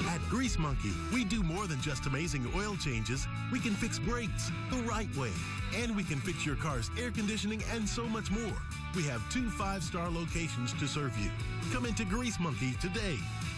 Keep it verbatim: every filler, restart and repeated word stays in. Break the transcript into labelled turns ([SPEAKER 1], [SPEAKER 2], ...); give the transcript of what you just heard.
[SPEAKER 1] At Grease Monkey, we do more than just amazing oil changes. We can fix brakes the right way. And we can fix your car's air conditioning and so much more. We have two five-star locations to serve you. Come into Grease Monkey today.